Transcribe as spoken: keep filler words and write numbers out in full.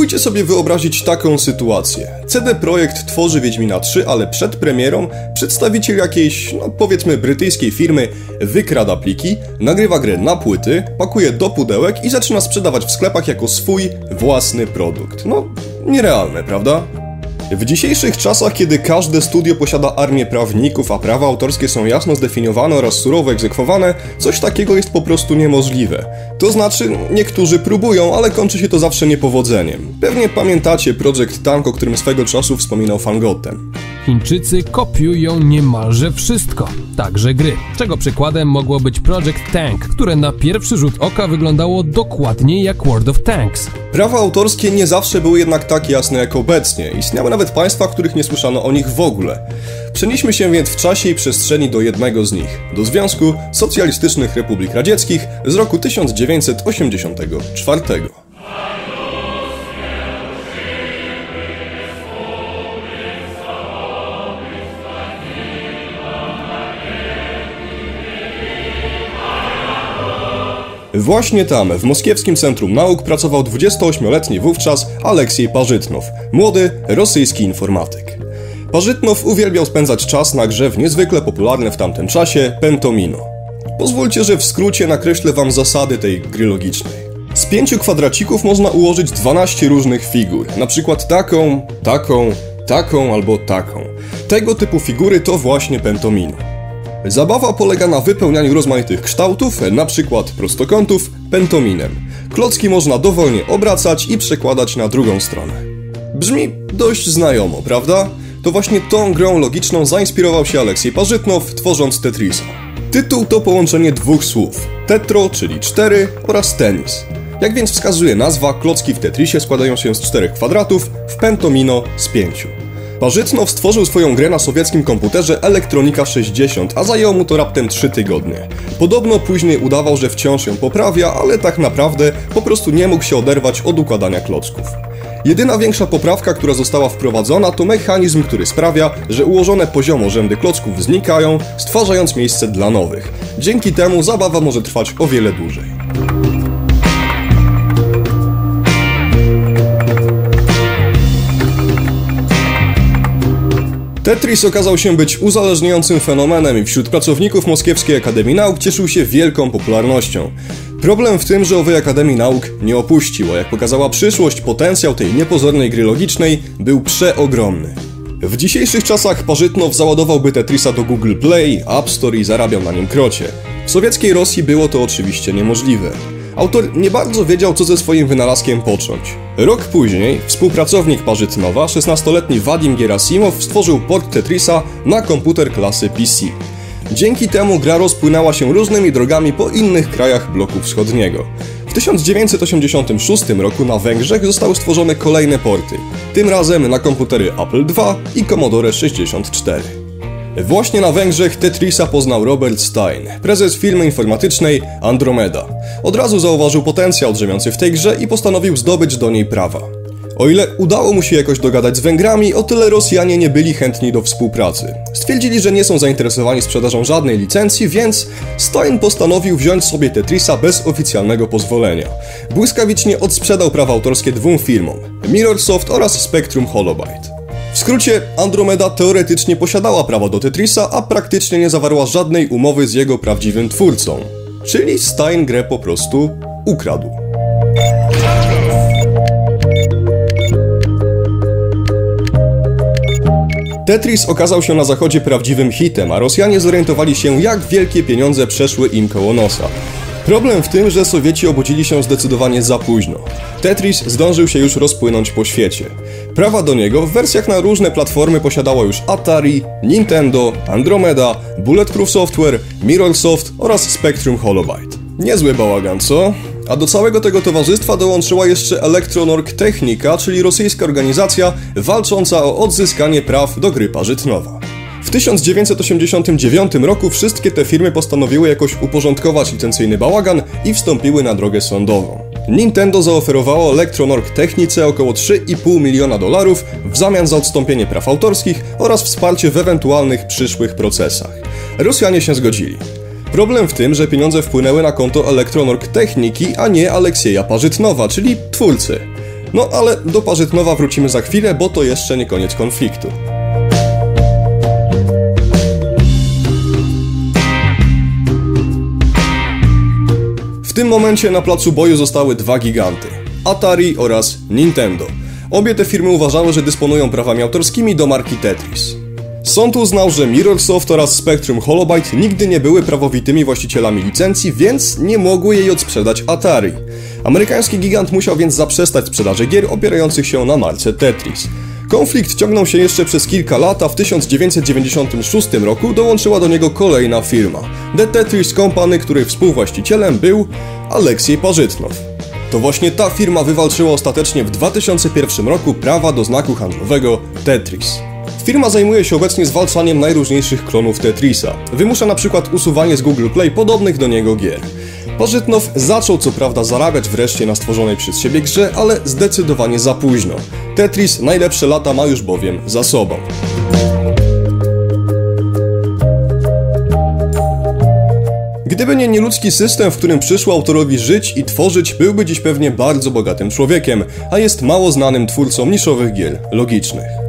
Spróbujcie sobie wyobrazić taką sytuację. C D Projekt tworzy Wiedźmina trzy, ale przed premierą przedstawiciel jakiejś, no powiedzmy brytyjskiej firmy wykrada pliki, nagrywa grę na płyty, pakuje do pudełek i zaczyna sprzedawać w sklepach jako swój własny produkt. No, nierealne, prawda? W dzisiejszych czasach, kiedy każde studio posiada armię prawników, a prawa autorskie są jasno zdefiniowane oraz surowo egzekwowane, coś takiego jest po prostu niemożliwe. To znaczy, niektórzy próbują, ale kończy się to zawsze niepowodzeniem. Pewnie pamiętacie Project Tank, o którym swego czasu wspominał Fangoten. Chińczycy kopiują niemalże wszystko, także gry. Czego przykładem mogło być Project Tank, które na pierwszy rzut oka wyglądało dokładnie jak World of Tanks. Prawa autorskie nie zawsze były jednak tak jasne jak obecnie. Istniały nawet państwa, w których nie słyszano o nich w ogóle. Przenieśmy się więc w czasie i przestrzeni do jednego z nich, do Związku Socjalistycznych Republik Radzieckich z roku tysiąc dziewięćset osiemdziesiątego czwartego. Właśnie tam, w Moskiewskim Centrum Nauk, pracował dwudziestoośmioletni wówczas Aleksiej Parzytnow, młody rosyjski informatyk. Parzytnow uwielbiał spędzać czas na grze w niezwykle popularne w tamtym czasie Pentomino. Pozwólcie, że w skrócie nakreślę wam zasady tej gry logicznej. Z pięciu kwadracików można ułożyć dwanaście różnych figur, na przykład taką, taką, taką albo taką. Tego typu figury to właśnie Pentomino. Zabawa polega na wypełnianiu rozmaitych kształtów, np. prostokątów, pentominem. Klocki można dowolnie obracać i przekładać na drugą stronę. Brzmi dość znajomo, prawda? To właśnie tą grą logiczną zainspirował się Aleksiej Parzytnow, tworząc Tetrisa. Tytuł to połączenie dwóch słów: tetro, czyli cztery, oraz tenis. Jak więc wskazuje nazwa, klocki w Tetrisie składają się z czterech kwadratów, w Pentomino z pięciu. Parzytnow stworzył swoją grę na sowieckim komputerze Elektronika sześćdziesiąt, a zajęło mu to raptem trzy tygodnie. Podobno później udawał, że wciąż ją poprawia, ale tak naprawdę po prostu nie mógł się oderwać od układania klocków. Jedyna większa poprawka, która została wprowadzona, to mechanizm, który sprawia, że ułożone poziomo rzędy klocków znikają, stwarzając miejsce dla nowych. Dzięki temu zabawa może trwać o wiele dłużej. Tetris okazał się być uzależniającym fenomenem i wśród pracowników Moskiewskiej Akademii Nauk cieszył się wielką popularnością. Problem w tym, że owej Akademii Nauk nie opuścił, a jak pokazała przyszłość, potencjał tej niepozornej gry logicznej był przeogromny. W dzisiejszych czasach Parzytnow załadowałby Tetrisa do Google Play, App Store i zarabiał na nim krocie. W sowieckiej Rosji było to oczywiście niemożliwe. Autor nie bardzo wiedział, co ze swoim wynalazkiem począć. Rok później współpracownik Parzytnowa, szesnastoletni Wadim Gerasimow, stworzył port Tetrisa na komputer klasy P C. Dzięki temu gra rozpłynęła się różnymi drogami po innych krajach bloku wschodniego. W tysiąc dziewięćset osiemdziesiątym szóstym roku na Węgrzech zostały stworzone kolejne porty, tym razem na komputery Apple dwa i Commodore sześćdziesiąt cztery. Właśnie na Węgrzech Tetrisa poznał Robert Stein, prezes firmy informatycznej Andromeda. Od razu zauważył potencjał drzemiący w tej grze i postanowił zdobyć do niej prawa. O ile udało mu się jakoś dogadać z Węgrami, o tyle Rosjanie nie byli chętni do współpracy. Stwierdzili, że nie są zainteresowani sprzedażą żadnej licencji, więc Stein postanowił wziąć sobie Tetrisa bez oficjalnego pozwolenia. Błyskawicznie odsprzedał prawa autorskie dwóm firmom: Mirrorsoft oraz Spectrum Holobyte. W skrócie, Andromeda teoretycznie posiadała prawo do Tetrisa, a praktycznie nie zawarła żadnej umowy z jego prawdziwym twórcą. Czyli Stein grę po prostu ukradł. Tetris okazał się na zachodzie prawdziwym hitem, a Rosjanie zorientowali się, jak wielkie pieniądze przeszły im koło nosa. Problem w tym, że Sowieci obudzili się zdecydowanie za późno. Tetris zdążył się już rozpłynąć po świecie. Prawa do niego w wersjach na różne platformy posiadało już Atari, Nintendo, Andromeda, Bulletproof Software, Mirrorsoft oraz Spectrum Holobyte. Niezły bałagan, co? A do całego tego towarzystwa dołączyła jeszcze Elektronorg Technika, czyli rosyjska organizacja walcząca o odzyskanie praw do gry Parzytnowa. W tysiąc dziewięćset osiemdziesiątym dziewiątym roku wszystkie te firmy postanowiły jakoś uporządkować licencyjny bałagan i wstąpiły na drogę sądową. Nintendo zaoferowało Elektronorg Technice około trzy i pół miliona dolarów w zamian za odstąpienie praw autorskich oraz wsparcie w ewentualnych przyszłych procesach. Rosjanie się zgodzili. Problem w tym, że pieniądze wpłynęły na konto Elektronorg Techniki, a nie Aleksieja Parzytnowa, czyli twórcy. No ale do Parzytnowa wrócimy za chwilę, bo to jeszcze nie koniec konfliktu. W tym momencie na placu boju zostały dwa giganty: Atari oraz Nintendo. Obie te firmy uważały, że dysponują prawami autorskimi do marki Tetris. Sąd uznał, że Mirrorsoft oraz Spectrum Holobyte nigdy nie były prawowitymi właścicielami licencji, więc nie mogły jej odsprzedać Atari. Amerykański gigant musiał więc zaprzestać sprzedaży gier opierających się na marce Tetris. Konflikt ciągnął się jeszcze przez kilka lat, a w tysiąc dziewięćset dziewięćdziesiątym szóstym roku dołączyła do niego kolejna firma, The Tetris Company, której współwłaścicielem był Aleksiej Parzytnow. To właśnie ta firma wywalczyła ostatecznie w dwa tysiące pierwszym roku prawa do znaku handlowego Tetris. Firma zajmuje się obecnie zwalczaniem najróżniejszych klonów Tetrisa. Wymusza na przykład usuwanie z Google Play podobnych do niego gier. Parzytnow zaczął co prawda zarabiać wreszcie na stworzonej przez siebie grze, ale zdecydowanie za późno. Tetris najlepsze lata ma już bowiem za sobą. Gdyby nie nieludzki system, w którym przyszło autorowi żyć i tworzyć, byłby dziś pewnie bardzo bogatym człowiekiem, a jest mało znanym twórcą niszowych gier logicznych.